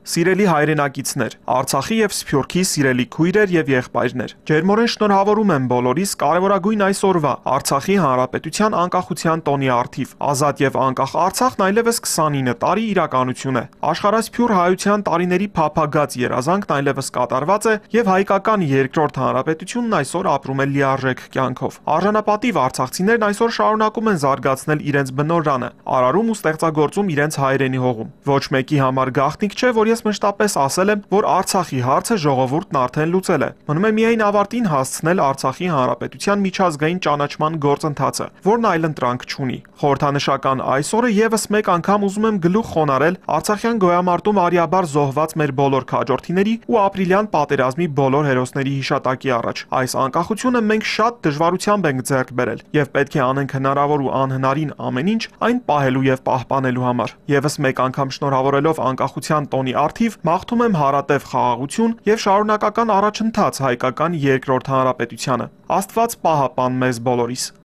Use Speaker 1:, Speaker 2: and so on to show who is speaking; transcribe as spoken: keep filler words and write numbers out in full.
Speaker 1: Սիրելի հայրենակիցներ, Արցախի եւ Սփյուռքի սիրելի քույրեր եւ եղբայրներ, ջերմորեն շնորհավորում եմ բոլորիս կարևորագույն այս օրվա Արցախի Հանրապետության անկախության տոնի առթիվ։ Ազատ եւ անկախ Արցախն այլևս քսանինը տարի իրականություն է։ Աշխարհասփյուռ հայության տարիների փափագած երազանքն այլևս կատարված է եւ հայկական երկրորդ հանրապետությունն այսօր ապրում է լիարժեք կյանքով։ Արժանապատիվ արցախցիներն այսօր շարունակում են զարգացնել իրենց բնօրրանը, արարում ու ստեղծագործում իրենց հայրենի հողում։ Ոչ մեկի համար գաղտնիք չէ, որ ես մշտապես ասել եմ, որ Արցախի հարցը ժողովուրդն արդեն լուծել է։ Մնում է միայն ավարտին հասցնել Արցախի Հանրապետության միջազգային ճանաչման գործընթացը, որն այլընտրանք չունի։ Խորհրդանշական այս օրը եւս մեկ անգամ ուզում եմ գլուխ խոնարհել Արցախյան գոյամարտում արիաբար զոհված մեր բոլոր քաջորդիների ու ապրիլյան պատերազմի բոլոր հերոսների հիշատակի առաջ։ Այս անկախությունը մենք շատ դժվարությամբ ենք ձեռք բերել եւ պետք է անենք հնարավոր ու անհնարին ամեն ինչ այն պահելու եւ պահպանելու համար։ Եվս մեկ անգամ շնորհավորելով անկախության տոնի արդիվ մաղթում եմ հարատև խաղաղություն եւ շարունակական առաջընթաց հայկական երկրորդ հանրապետությանը։ Աստված պահապան մեզ բոլորիս։